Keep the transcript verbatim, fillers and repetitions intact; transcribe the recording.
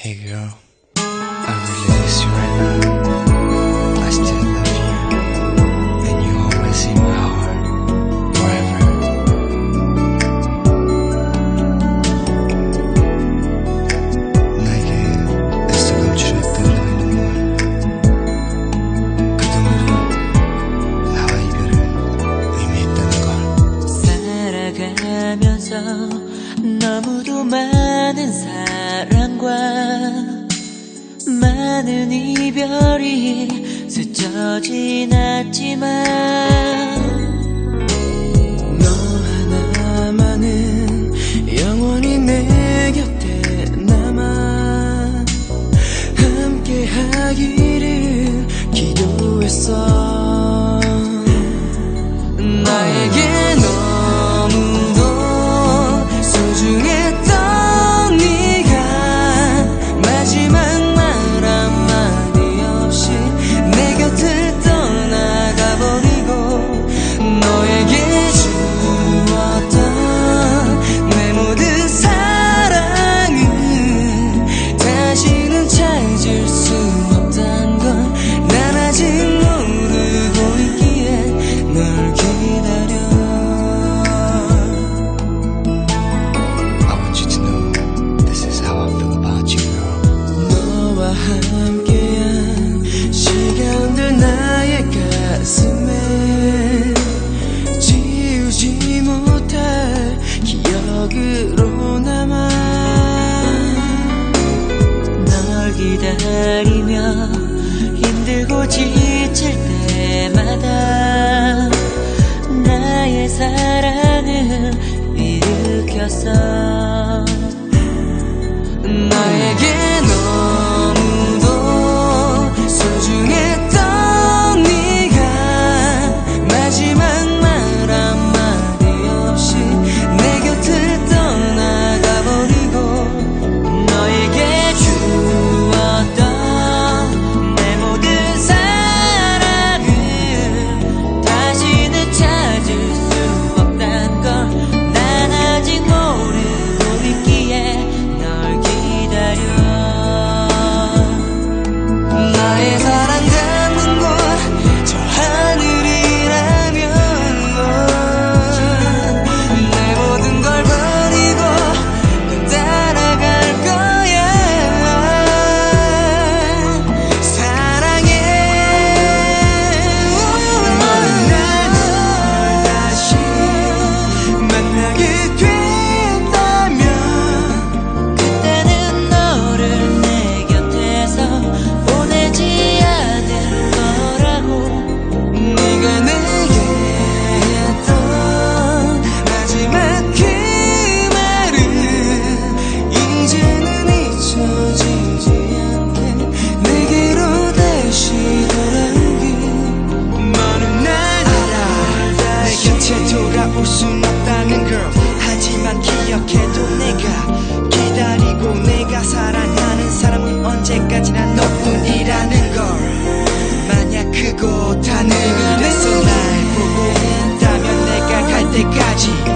Hey girl, I really miss you right now. I still love you, and you always in my heart, forever. 나에게 애써 감추었던 너의 눈물, 그 눈물이 나와 이별을 의미했다는 걸. 살아가면서 너무도 많은 사랑과 많은 이별이 스쳐 지났지만 너 하나만은 영원히 내 곁에 남아 함께 하기를 기도했어. 나에게 너무도 소중했던 네가 마지막 말 한마디 없이 내 곁을 떠나가버리고 너에게 주었던 내 모든 사랑은 다시는 찾을 수 없단 걸 난 아직 모르고 있기에 널 기다려. 함께한 시간들 나의 가슴에 지우지 못할 기억으로 남아. 널 기다리며 힘들고 지칠 때마다 나의 사랑을 일으켰어. 나에게 너무도 소중했던 네가 마지막 말 한마디 없이 내 곁을 떠나가버리고 너에게 주었던 내 모든 사랑을 다시는 찾을 수 없단 걸 난 아직 모르고 있기에 널 기다려. 나의 사랑 닿는 곳 저 하늘이라면 내 모든 걸 버리고 널 따라갈 거야. 사랑해. 너는 날 다시 만나게 된다면 그때는 너를 내 곁에서 보내지 않을 거라고. 네가 내게 했던 마지막 그 말은 이제는 잊혀지지 않게 내게로 다시 돌아오길. 너는 날 알아. 내 곁에 돌아올 순 없다는 걸. 하지만 기억해도 내가 기다리고 내가 사랑하는 사람은 언제까지나 너뿐이라는 걸. 만약 그곳 하늘에서 날 보고 있다면 내가 갈 때까지